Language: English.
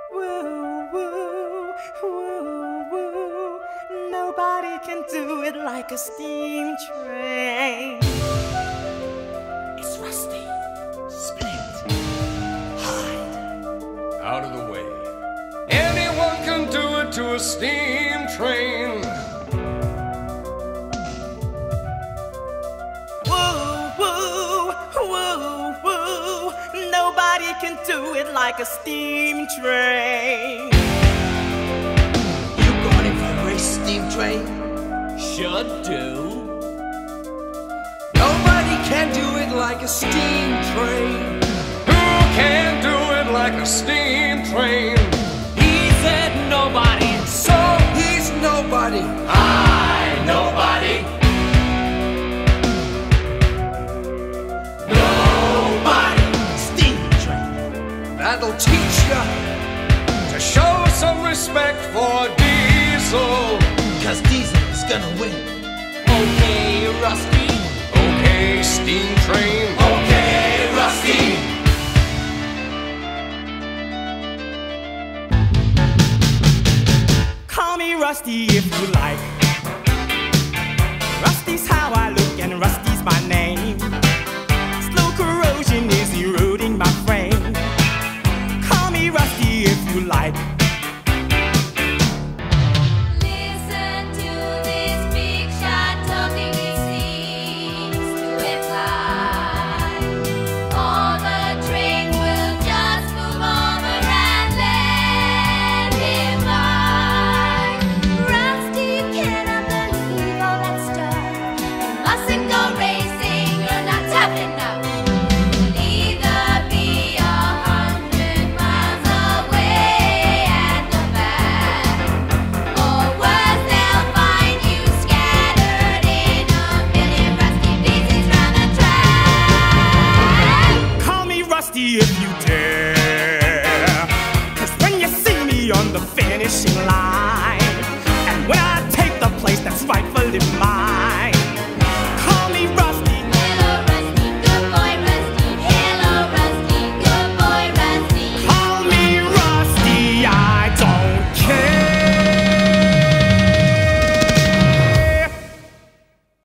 Woo, woo, woo, woo. Nobody can do it like a steam train. It's Rusty. Split. Hide. Out of the way. Anyone can do it to a steam train. Woo, woo, woo, woo. Nobody can do it like a steam train. You got it for a race steam train? Should do. Nobody can do it like a steam train. Who can do it like a steam train? He said nobody. So he's nobody. I nobody. Nobody. Steam train. That'll teach ya. To show some respect for Diesel. 'Cause Diesel is gonna win. Okay, Rusty. Okay, steam train. Okay, Rusty. Call me Rusty if you like. Rusty's how I look and Rusty's my name. Slow corrosion is eroding my frame. Call me Rusty if you like. Listen to this big shot talking, he seems to imply all the train will just move over and let him by. Rusty cannot believe all that stuff. You mustn't go racing, you're not tough enough. You'll either be 100 miles away at the back, or worse, they'll find you scattered in a million rusty pieces round the track. Call me Rusty if you dare. 'Cause when you see me on the finishing line, and when I take the place that's rightfully mine,